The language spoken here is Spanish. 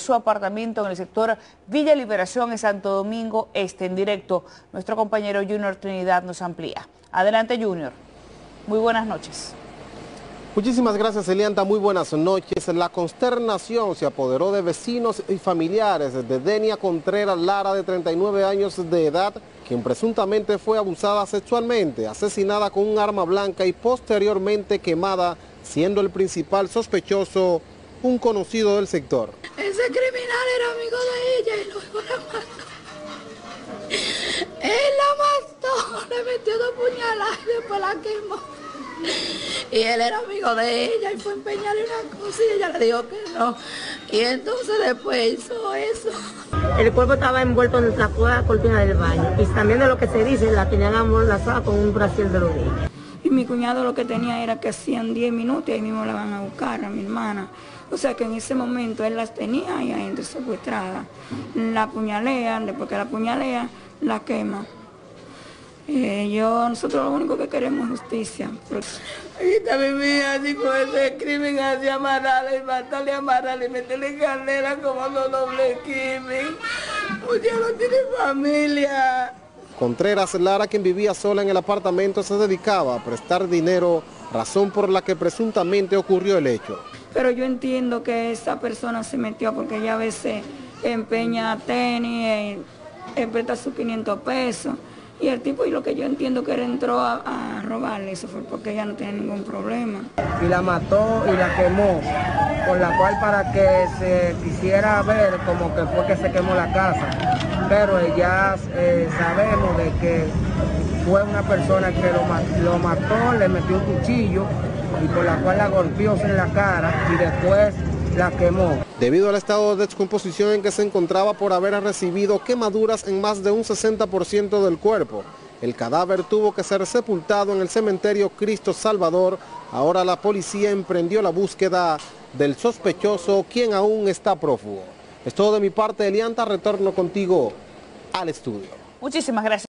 su apartamento en el sector Villa Liberación en Santo Domingo Este. En directo, nuestro compañero Junior Trinidad nos amplía. Adelante, Junior. Muy buenas noches. Muchísimas gracias, Elianta. Muy buenas noches. La consternación se apoderó de vecinos y familiares de Denia Contreras Lara, de 39 años de edad, quien presuntamente fue abusada sexualmente, asesinada con un arma blanca y posteriormente quemada, siendo el principal sospechoso un conocido del sector. Ese criminal era amigo de ella y luego la mató. Él la mató, le metió 2 puñaladas y después la quemó. Y él era amigo de ella y fue a empeñarle una cosa y ella le dijo que no. Y entonces después hizo eso. El cuerpo estaba envuelto en la cortina del baño. Y también de lo que se dice, la tenían amordazada con un brasier de los niños. Y mi cuñado lo que tenía era que hacían 10 minutos y ahí mismo la van a buscar a mi hermana. O sea que en ese momento él las tenía ahí adentro secuestradas. La apuñalean, después que la apuñalean, la quema. Nosotros lo único que queremos es justicia. Aquí está mi hija, así con ese crimen, así amarrarla y matarle, amarrarla y meterle en candela como no doble crimen. Usted no tiene familia. Contreras Lara, quien vivía sola en el apartamento, se dedicaba a prestar dinero, razón por la que presuntamente ocurrió el hecho. Pero yo entiendo que esa persona se metió porque ella a veces empeña tenis, presta sus 500 pesos. Y el tipo, y lo que yo entiendo que él entró a robarle, eso fue porque ella no tenía ningún problema. Y la mató y la quemó, por la cual para que se quisiera ver como que fue que se quemó la casa. Pero ya sabemos de que fue una persona que lo mató, le metió un cuchillo y por la cual la golpeó en la cara y después la quemó. Debido al estado de descomposición en que se encontraba por haber recibido quemaduras en más de un 60% del cuerpo, el cadáver tuvo que ser sepultado en el cementerio Cristo Salvador. Ahora la policía emprendió la búsqueda del sospechoso, quien aún está prófugo. Es todo de mi parte, Elianta. Retorno contigo al estudio. Muchísimas gracias.